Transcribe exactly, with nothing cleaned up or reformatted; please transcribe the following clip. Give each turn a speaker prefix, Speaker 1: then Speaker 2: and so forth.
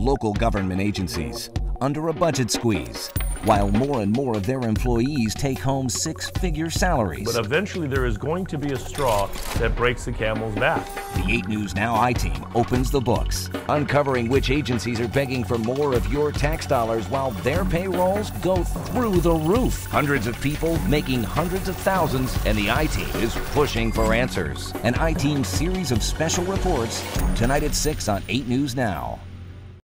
Speaker 1: local government agencies under a budget squeeze, while more and more of their employees take home six-figure salaries.
Speaker 2: But eventually there is going to be a straw that breaks the camel's back.
Speaker 1: The eight News Now I-Team opens the books, uncovering which agencies are begging for more of your tax dollars while their payrolls go through the roof. Hundreds of people making hundreds of thousands, and the I-Team is pushing for answers. An I-Team series of special reports tonight at six on eight News Now.